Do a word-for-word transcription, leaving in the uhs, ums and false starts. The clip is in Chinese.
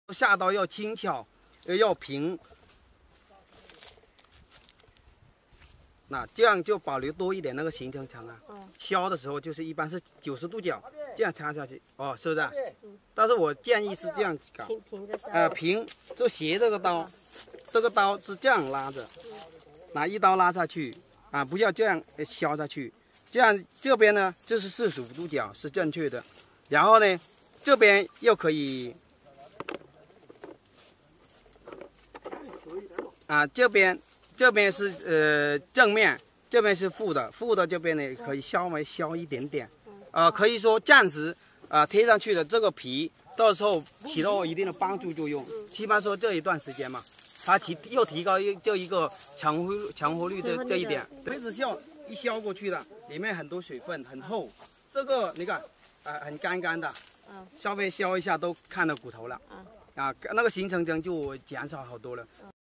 下刀要轻巧，要平。那这样就保留多一点那个行程层啊。嗯、敲的时候就是一般是九十度角这样插下去，哦，是不是、啊？嗯、但是我建议是这样搞， 平平着下。 呃，平就斜这个刀，这个刀是这样拉着，拿一刀拉下去啊，不要这样削下去，这样这边呢就是四十五度角是正确的，然后呢这边又可以啊这边。 这边是呃正面，这边是负的，负的这边呢可以稍微削一点点，呃，可以说暂时啊、呃、贴上去的这个皮，到时候起到一定的帮助作用。起码说这一段时间嘛，它提又提高一就一个成活成活率这这一点。梅子削一削过去的，里面很多水分，很厚，这个你看啊、呃、很干干的，稍微削一下都看到骨头了，啊那个形成层就减少好多了。